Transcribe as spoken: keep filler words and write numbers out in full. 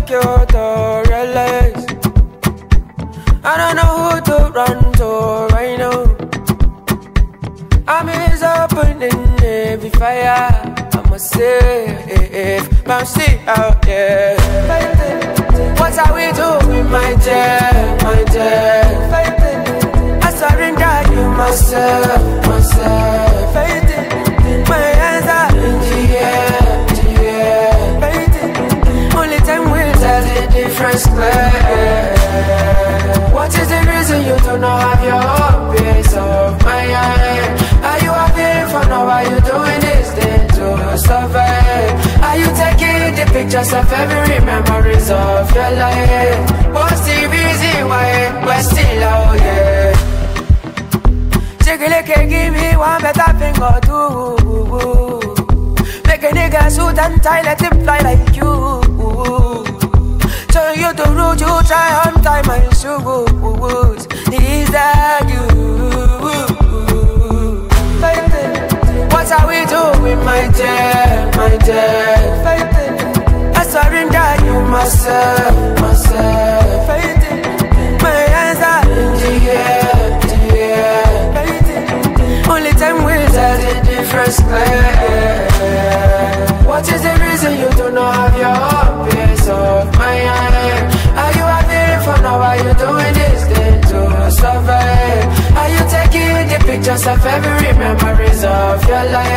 take you to realize I don't know who to run to right now. I'm is opening every fire. I'm a safe, but I'm still out there fighting. What are we doing, my dear, my dear? Fighting. I surrender you myself, myself. Fighting. My hands are in the air, the air. Fighting. Only time will tell the difference clear. What is the reason you do not have your own peace of mind? Are you happy for now? Are you doing this thing to survive? Are you taking the pictures of every memories of your life? What's the reason why we're still out here? Chekeleke, give me one better thing or two. Make a nigga suit and tie, let him fly like you. So you the road, you try untie my shoes. Is that you? Fighting. What are we doing, my dear, my dear? Fighting. I surrender you myself, myself. Fighting. My hands are in the air, the air. Fighting. Only time will tell the difference clear. What is the reason you do not have your own peace of mind? Are you happy for now? Are you doing this thing to survive? Are you taking the pictures of every memories of your life?